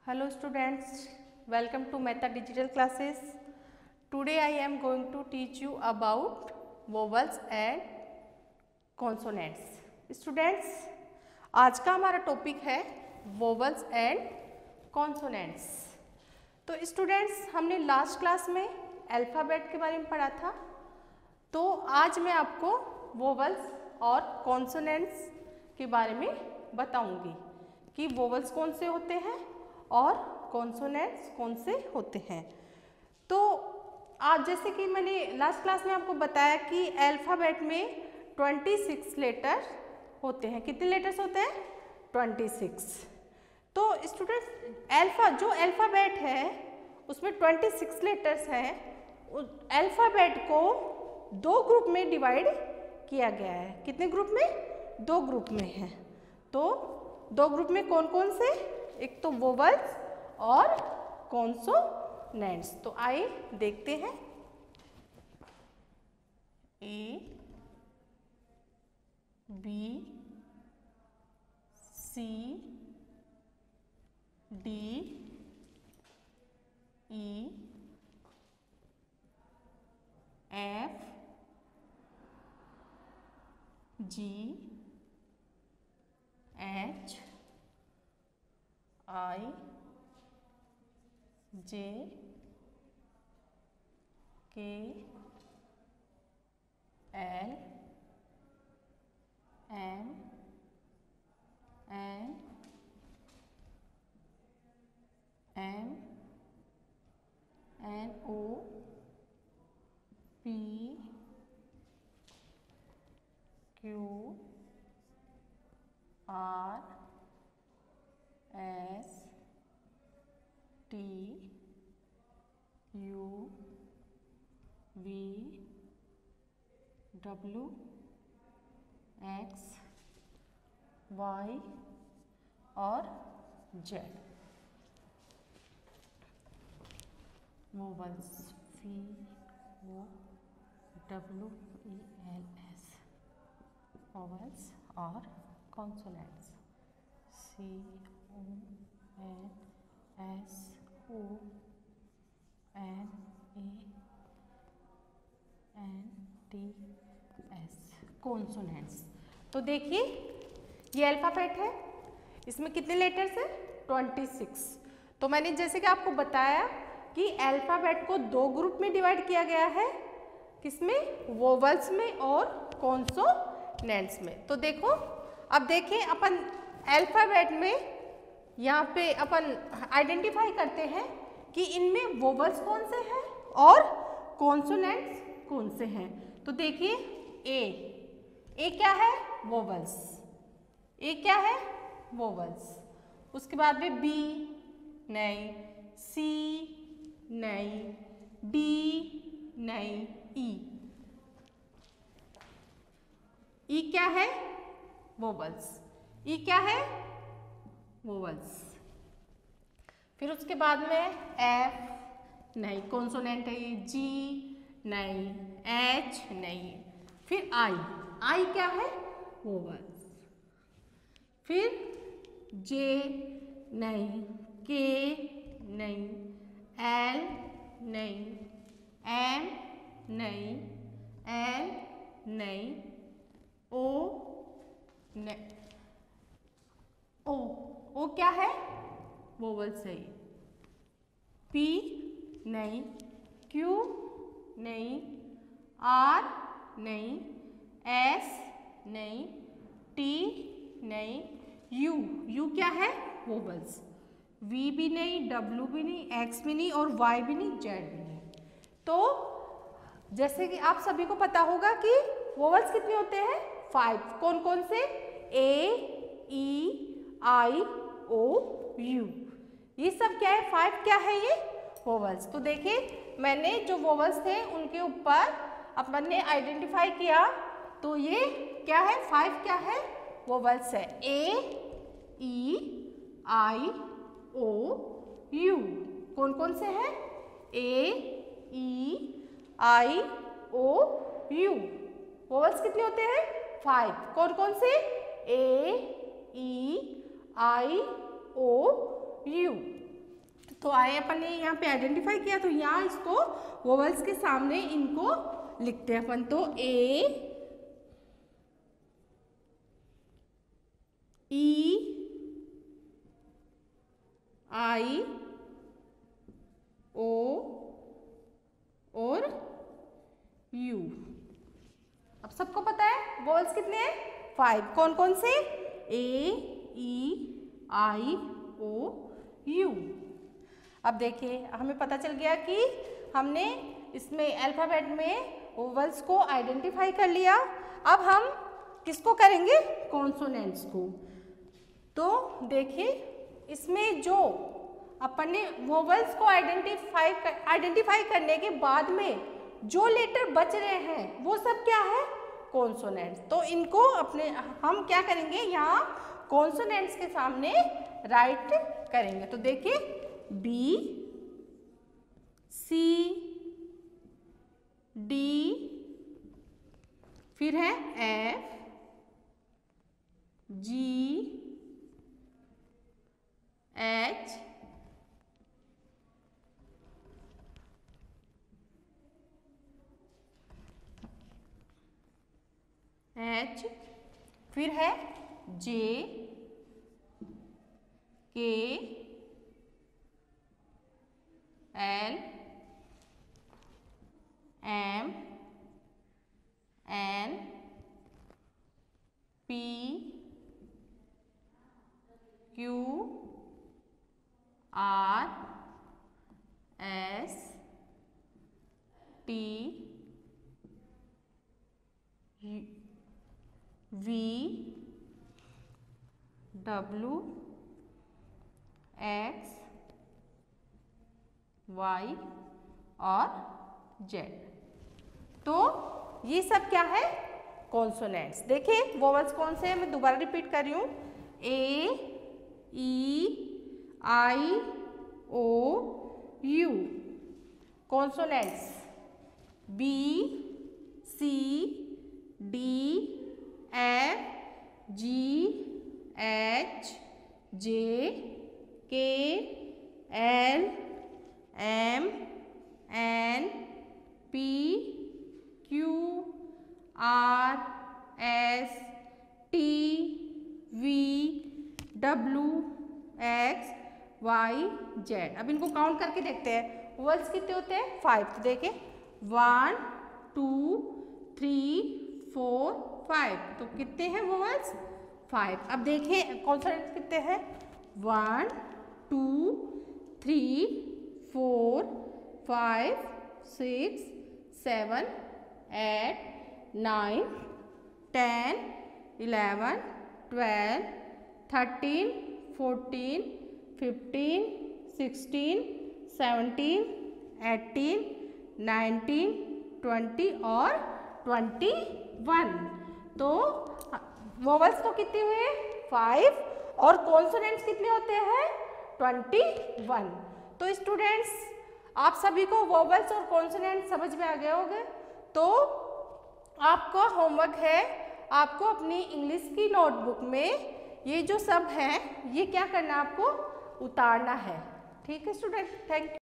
Hello students, welcome to Meta Digital Classes. Today I am going to teach you about vowels and consonants. Students, आज का हमारा topic है vowels and consonants. तो students हमने last class में alphabet के बारे में पढ़ा था, तो आज मैं आपको vowels और consonants के बारे में बताऊंगी कि vowels कौन से होते हैं और कॉन्सोनेंट्स कौन से होते हैं। तो आज जैसे कि मैंने लास्ट क्लास में आपको बताया कि अल्फ़ाबेट में 26 लेटर होते हैं। कितने लेटर्स होते हैं? 26। तो स्टूडेंट्स जो अल्फ़ाबेट है उसमें 26 लेटर्स हैं। अल्फ़ाबेट को दो ग्रुप में डिवाइड किया गया है। कितने ग्रुप में? दो ग्रुप में है। तो दो ग्रुप में कौन कौन से? एक तो वोवल्स और कॉन्सोनेंट्स। तो आइए देखते हैं। A, B, C, D, E, F, G, H, I, J, K, L, M, N, O, P, Q, R, S, T, U, V, W, X, Y और Z। Vowels V, O, W, E, L, S। Vowels और consonants C, O, N, S, O, N, A, N, T, S। Consonants. तो देखिए ये alphabet है, इसमें कितने letters हैं? 26। तो मैंने जैसे कि आपको बताया कि अल्फ़ाबेट को दो ग्रुप में डिवाइड किया गया है। किसमें? वोवल्स में और कॉन्सोनेंट्स में। तो देखो, अब देखें अपन अल्फ़ाबेट में यहाँ पे अपन आइडेंटिफाई करते हैं कि इनमें वोवल्स कौन से हैं और कॉन्सोनेंट्स कौन से हैं। तो देखिए ए क्या है? वोवल्स। ए क्या है? वोवल्स। उसके बाद में बी नहीं, सी नहीं, डी नहीं, ई क्या है? वोवल्स। ई क्या है? वोवल्स। फिर उसके बाद में एफ नहीं, कॉन्सोनेंट है ये। जी नहीं, एच नहीं। फिर आई क्या है? वोवल्स। फिर जे नहीं, के नहीं, एल नहीं, एम नहीं, एन नहीं, ओ नहीं। ओ क्या है? वोवल्स है। पी नहीं, क्यू नहीं, आर नहीं, एस नहीं, टी नहीं, यू क्या है? वोवल्स। वी भी नहीं, डब्ल्यू भी नहीं, एक्स भी नहीं और वाई भी नहीं, जेड भी नहीं। तो जैसे कि आप सभी को पता होगा कि वोवल्स कितने होते हैं? 5। कौन कौन से? A, E, I, O, U. ये सब क्या है? 5 क्या है ये? वोवल्स। तो देखिए मैंने जो वोवल्स थे उनके ऊपर अपन ने आइडेंटिफाई किया, तो ये क्या है? 5 क्या है? वोवल्स है। A, E, I, O, U. कौन कौन से हैं? ए, E, I, O, you. Vowels कितने होते हैं? 5। कौन कौन से? A, E, I, O, U. तो आए अपन ने यहाँ पे आइडेंटिफाई किया, तो यहाँ इसको वोवल्स के सामने इनको लिखते हैं अपन। तो ए, ई, आई, ओ और यू। अब सबको पता है वोवल्स कितने हैं? 5। कौन कौन से? A, E, I, O, U. अब देखिए हमें पता चल गया कि हमने इसमें अल्फाबेट में वोवल्स को आइडेंटिफाई कर लिया। अब हम किसको करेंगे? कॉन्सोनेंट्स को। तो देखिए इसमें जो अपन ने वोवल्स को आइडेंटिफाई करने के बाद में जो लेटर बच रहे हैं वो सब क्या है? कॉन्सोनेंट्स। तो इनको अपने हम क्या करेंगे? यहाँ कॉन्सोनेंट्स के सामने राइट करेंगे। तो देखिए बी, सी, डी, फिर है एफ, जी, एच, एच, फिर है J, K, L, M, N, P, Q, R, S, T, V, W, X, Y और जेड। तो ये सब क्या है? कॉन्सोनेंट्स। देखिए वोवल्स कौन से हैं? मैं दोबारा रिपीट कर रही हूँ। A, E, I, O, U. Consonants B, C, D, F, G, H, J, K, L, M, N, P, Q, R, S, T, V, W, X, Y, Z. अब इनको काउंट करके देखते हैं वोवल्स कितने होते हैं? 5। तो देखें 1, 2, 3, 4, 5। तो कितने हैं वोवल्स? 5। अब देखें कॉन्सोनेंट्स कितने हैं? 1, 2, 3, 4, 5, 6, 7, 8, 9, 10, 11, 12, 13, 14, 15, 16, 17, 18, 19, 20 और 21। तो वोवल्स तो कितने हुए? 5 और कॉन्सोनेंट्स कितने होते हैं? 21। तो स्टूडेंट्स आप सभी को वोवल्स और कॉन्सोनेंट्स समझ में आ गए होंगे। तो आपका होमवर्क है, आपको अपनी इंग्लिश की नोटबुक में ये जो सब है ये क्या करना है? आपको उतारना है। ठीक है स्टूडेंट, थैंक यू।